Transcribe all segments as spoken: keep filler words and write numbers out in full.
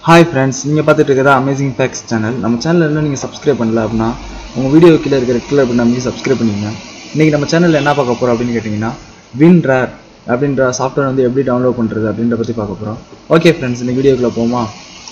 Hi friends, நீங்க பார்த்துட்டு இருக்கிறது Amazing Facts channel. நம்ம சேனல்ல இன்னும் நீங்க subscribe பண்ணல அப்படினா உங்க வீடியோ கீழ இருக்கிற ரெட் கலர் பட்டனை அமுக்கி subscribe பண்ணிடுங்க. இன்னைக்கு நம்ம சேனல்ல என்ன பார்க்க போறோம் அப்படினு கேட்டிங்கனா WinRAR அப்படிங்கற சாஃப்ட்வேர் வந்து எப்படி டவுன்லோட் பண்றது அப்படிங்கறத பத்தி பார்க்க போறோம். ஓகே फ्रेंड्स, இந்த வீடியோக்குள்ள போவோமா?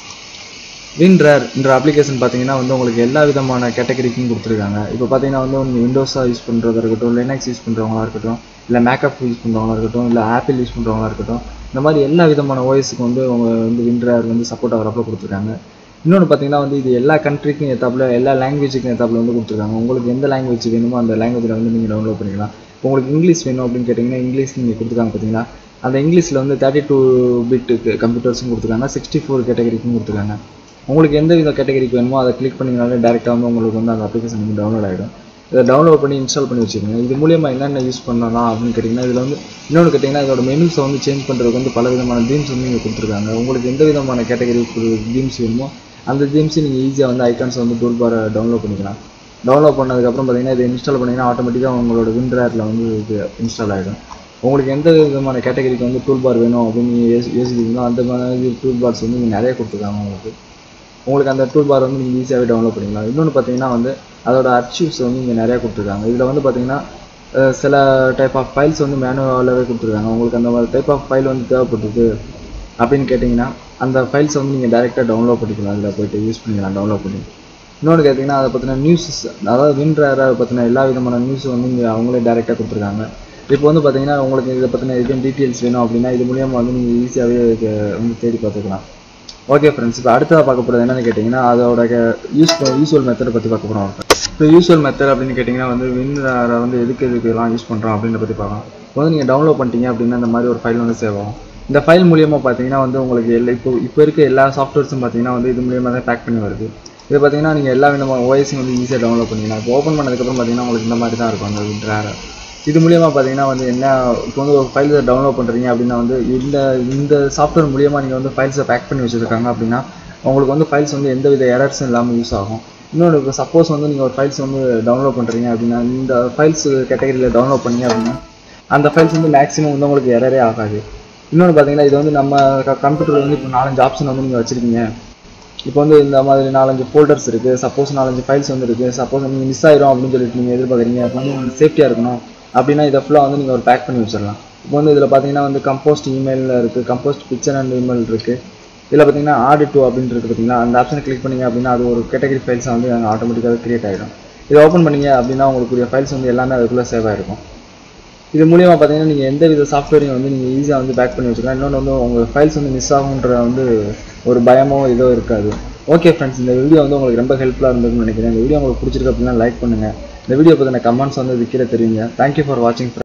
WinRAR என்ற அப்ளிகேஷன் பாத்தீங்கன்னா வந்து உங்களுக்கு எல்லா விதமான கேட்டகரிக்கும் கொடுத்திருக்காங்க. இப்போ பாத்தீங்கன்னா வந்து நீங்க Windows யூஸ் பண்றதா இருக்கட்டும், Linux யூஸ் பண்றவங்களா இருக்கட்டும், இல்ல Mac யூஸ் பண்றவங்களா இருக்கட்டும், இல்ல Apple யூஸ் பண்றவங்களா இருக்கட்டும், இந்த மாதிரி எல்லா விதமான O S க்கு வந்து அவங்க வந்து WinRAR வந்து சப்போர்ட் ஆகறப்ப கொடுத்திருக்காங்க. இன்னொன்னு பாத்தீங்கன்னா வந்து இது எல்லா கண்ட்ரிக்கும் ஏத்தாப்ல எல்லா லாங்குவேஜ்க்கும் ஏத்தாப்ல வந்து கொடுத்திருக்காங்க. உங்களுக்கு எந்த லாங்குவேஜ் வேணுமோ அந்த லாங்குவேஜ்ல வந்து நீங்க டவுன்லோட் பண்ணிக்கலாம். இப்போ உங்களுக்கு இங்கிலீஷ் வேணும் அப்படினு கேட்டிங்கனா இங்கிலீஷ் நீங்க கொடுத்துருக்காங்க பாத்தீங்களா? அந்த இங்கிலீஷ்ல வந்து முப்பத்தி ரெண்டு பிட் கம்ப்யூட்டர்ஸும் கொடுத்திருக்காங்க, அறுபத்தி நான்கு கேட்டகரிக்கும் கொடுத்திருக்காங்க. உங்களுக்கு எந்த வித கேட்டகரிக்கு வேணுமோ அதை கிளிக் பண்ணீங்கனாலே டைரக்டா வந்து உங்களுக்கு வந்து அந்த அப்ளிகேஷன் வந்து டவுன்லோட் ஆயிடும். இதை டவுன்லோட் பண்ணி இன்ஸ்டால் பண்ணி வச்சுக்கோங்க. இது மூலமா என்னென்ன யூஸ் பண்ணலாம் அப்படின்னு கேட்டிங்கன்னா இதில் வந்து இன்னொன்று கேட்டிங்கன்னா இதோட மெனுஸை வந்து சேஞ்ச் பண்ணுறதுக்கு வந்து பல விதமான தீம்ஸ் வந்து நீங்கள் கொடுத்துருக்காங்க. உங்களுக்கு எந்த விதமான கேட்டகரி தீம்ஸ் வேணுமோ அந்த தீம்ஸை நீங்கள் ஈஸியாக வந்து ஐகான்ஸ் வந்து டூல் பாரை டவுன்லோட் பண்ணிக்கலாம். டவுன்லோட் பண்ணதுக்கப்புறம் பார்த்தீங்கன்னா இதை இன்ஸ்டால் பண்ணிங்கன்னா ஆட்டோமேட்டிக்காக உங்களோட WinRARல வந்து இது இன்ஸ்டால் ஆகிடும். உங்களுக்கு எந்த விதமான கேட்டகரிக்கு வந்து டூல் பார் வேணும் அப்படின்னு நீங்கள் யோசி யோசிக்கிறீங்களோ அந்த மாதிரி டூல் பார்ஸ் வந்து நீங்கள் நிறைய கொடுத்துருக்காங்க. உங்களுக்கு உங்களுக்கு அந்த டூல் பார் வந்து நீங்கள் ஈஸியாகவே டவுன்லோட் பண்ணிக்கலாம். இன்னொன்று பார்த்தீங்கன்னா வந்து அதோட அர்ச்சிவ்ஸ் வந்து இங்கே நிறையா கொடுத்துருக்காங்க. இதில் வந்து பார்த்தீங்கன்னா சில டைப் ஆஃப் ஃபைல்ஸ் வந்து மேனுவலாகவே கொடுத்துருக்காங்க. உங்களுக்கு அந்த மாதிரி டைப் ஆஃப் ஃபைல் வந்து தேவைப்பட்டுருக்கு அப்படின்னு கேட்டிங்கன்னா அந்த ஃபைல்ஸ் வந்து நீங்கள் டேரெக்டாக டவுன்லோட் பண்ணிக்கலாம். அதில் போய்ட்டு யூஸ் பண்ணிக்கலாம் டவுன்லோட் பண்ணி. இன்னொன்று கேட்டிங்கன்னா அதை பற்றின நியூஸஸ், அதாவது WinRAR பற்றின எல்லா விதமான நியூஸ் வந்து இங்கே அவங்களே டேரெக்டாக கொடுத்துருக்காங்க. இப்போ வந்து பார்த்தீங்கன்னா உங்களுக்கு இதை பற்றின எதுவும் டீட்டெயில்ஸ் வேணும் அப்படின்னா இது மூலியமாக வந்து நீங்கள் ஈஸியாகவே வந்து தேடி பார்த்துக்கலாம். ஓகே ஃப்ரெண்ட்ஸ், இப்போ அடுத்ததாக பார்க்க போகிறது என்னென்னு கேட்டிங்கன்னா அதோட யூஸ் யூஸ்வல் மெத்தடை பற்றி பார்க்க போகிறோம். இப்போ யூஸ்வல் மெத்தட் அப்படின்னு கேட்டிங்கன்னா வந்து WinRAR வந்து எதுக்கு எதுக்கெல்லாம் யூஸ் பண்ணுறோம் அப்படின்றத பற்றி பார்க்கலாம். இப்போ வந்து நீங்கள் டவுன்லோட் பண்ணிட்டீங்க அப்படின்னா இந்த மாதிரி ஒரு ஃபைல் வந்து சேவ் ஆகும். இந்த ஃபைல் மூலியமாக பார்த்தீங்கன்னா வந்து உங்களுக்கு எல்லா இப்போ இப்போ இருக்க எல்லா சாஃப்ட்வேர்ஸும் பார்த்தீங்கன்னா வந்து இது மூலியமாக தான் பேக் பண்ணி வருது. இது பார்த்தீங்கன்னா நீங்கள் எல்லா விதமான O S வந்து ஈஸியாக டவுன்லோட் பண்ணிக்கலாம். இப்போ ஓப்பன் பண்ணதுக்கப்புறம் பார்த்தீங்கன்னா உங்களுக்கு இந்த மாதிரி தான் இருக்கும் அந்த WinRAR. இது மூலியமாக பார்த்தீங்கன்னா வந்து என்ன இப்போ வந்து ஒரு ஃபைல்ஸை டவுன்லோட் பண்ணுறீங்க அப்படின்னா வந்து இந்த இந்த சாஃப்ட்வேர் மூலியமாக நீங்கள் வந்து ஃபைல்ஸை பேக் பண்ணி வச்சுருக்காங்க அப்படின்னா உங்களுக்கு வந்து ஃபைல்ஸ் வந்து எந்த வித எரர்ஸும் இல்லாமல் யூஸ் ஆகும். இன்னொன்று இப்போ சப்போஸ் வந்து நீங்கள் ஒரு ஃபைல்ஸ் வந்து டவுன்லோட் பண்ணுறீங்க அப்படின்னா இந்த ஃபைல்ஸ் கேட்டகரியில் டவுன்லோட் பண்ணீங்க அப்படின்னா அந்த ஃபைல்ஸ் வந்து மேக்ஸிமம் வந்து உங்களுக்கு எரரே ஆகாது. இன்னொன்று பார்த்தீங்கன்னா இது வந்து நம்ம கம்ப்யூட்டரில் வந்து இப்போ நாலஞ்சு ஆப்ஷன் வந்து நீங்கள் வச்சுருக்கீங்க. இப்போ வந்து இந்த மாதிரி நாலஞ்சு ஃபோல்டர்ஸ் இருக்குது, சப்போஸ் நாலஞ்சு ஃபைல்ஸ் வந்து இருக்குது, சப்போஸ் நீங்கள் மிஸ் ஆயிரும் அப்படின்னு சொல்லிட்டு நீங்கள் எதிர்பார்க்குறீங்க. அப்போ வந்து உங்களுக்கு சேஃப்டியாக இருக்கணும் அப்படின்னா இதை ஃபுல்லாக வந்து நீங்கள் ஒரு பேக் பண்ணி வச்சிடலாம். இப்போ வந்து இதில் பார்த்தீங்கன்னா வந்து கம்போஸ்ட் இமெயிலில் இருக்குது, கம்போஸ்ட் பிக்சர் அண்ட் இமெயில் இருக்குது. இதில் பார்த்தீங்கன்னா ஆட் டூ அப்படின்னு இருக்குது பார்த்தீங்கன்னா அந்த ஆப்ஷனை கிளிக் பண்ணிங்க அப்படின்னா அது ஒரு கேட்டகரி ஃபைல்ஸை வந்து ஆட்டோமேட்டிக்காக கிரியேட் ஆகிடும். இதை ஓப்பன் பண்ணிங்க அப்படின்னா உங்களுக்குரிய ஃபைல்ஸ் வந்து எல்லாமே அதுக்குள்ளே சேவ் ஆகிருக்கும். இது மூலியமாக பார்த்தீங்கன்னா நீங்கள் எந்த வித சாஃப்ட்வேரையும் வந்து நீங்கள் ஈஸியாக வந்து பேக் பண்ணி வச்சுக்கலாம். இன்னொன்று வந்து உங்கள் ஃபைல்ஸ் வந்து மிஸ் ஆகுன்ற வந்து ஒரு பயமோ இதோ இருக்காது. ஓகே ஃப்ரெண்ட்ஸ், இந்த வீடியோ வந்து உங்களுக்கு ரொம்ப ஹெல்ப்ஃபுல்லாக இருந்ததுன்னு நினைக்கிறேன். இந்த வீடியோ உங்களுக்கு பிடிச்சிருக்கு அப்படின்னா லைக் பண்ணுங்கள். இந்த வீடியோ பற்றின கமெண்ட்ஸ் வந்து கீழே தெரியுங்க. தேங்க்யூ ஃபார் வாட்சிங்.